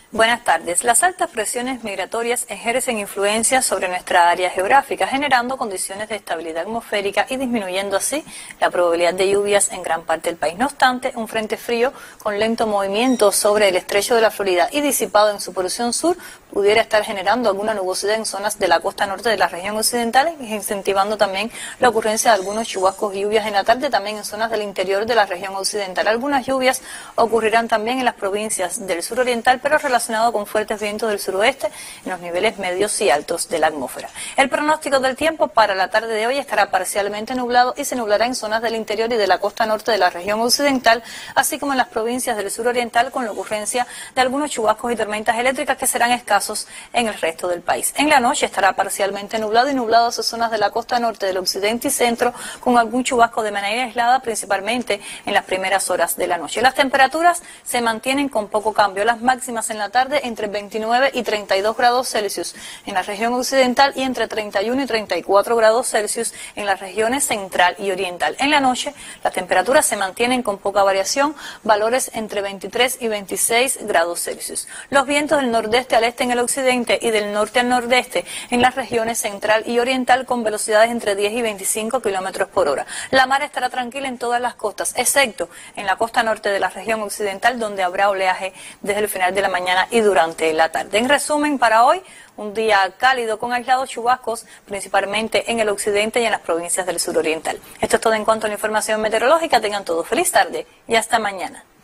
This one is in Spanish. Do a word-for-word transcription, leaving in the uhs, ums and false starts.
Buenas tardes. Las altas presiones migratorias ejercen influencia sobre nuestra área geográfica, generando condiciones de estabilidad atmosférica y disminuyendo así la probabilidad de lluvias en gran parte del país. No obstante, un frente frío con lento movimiento sobre el estrecho de la Florida y disipado en su porción sur pudiera estar generando alguna nubosidad en zonas de la costa norte de la región occidental, incentivando también la ocurrencia de algunos chubascos y lluvias en la tarde, también en zonas del interior de la región occidental. Algunas lluvias ocurrirán también en las provincias del sur oriental, pero relacionadas relacionado con fuertes vientos del suroeste en los niveles medios y altos de la atmósfera. El pronóstico del tiempo para la tarde de hoy estará parcialmente nublado y se nublará en zonas del interior y de la costa norte de la región occidental, así como en las provincias del sur oriental, con la ocurrencia de algunos chubascos y tormentas eléctricas que serán escasos en el resto del país. En la noche estará parcialmente nublado y nublado hacia zonas de la costa norte, del occidente y centro, con algún chubasco de manera aislada, principalmente en las primeras horas de la noche. Las temperaturas se mantienen con poco cambio, las máximas en la tarde entre veintinueve y treinta y dos grados Celsius en la región occidental y entre treinta y uno y treinta y cuatro grados Celsius en las regiones central y oriental. En la noche las temperaturas se mantienen con poca variación, valores entre veintitrés y veintiséis grados Celsius. Los vientos del nordeste al este en el occidente y del norte al nordeste en las regiones central y oriental con velocidades entre diez y veinticinco kilómetros por hora. La mar estará tranquila en todas las costas, excepto en la costa norte de la región occidental, donde habrá oleaje desde el final de la mañana y durante la tarde. En resumen, para hoy, un día cálido con aislados chubascos, principalmente en el occidente y en las provincias del suroriental. Esto es todo en cuanto a la información meteorológica. Tengan todos feliz tarde y hasta mañana.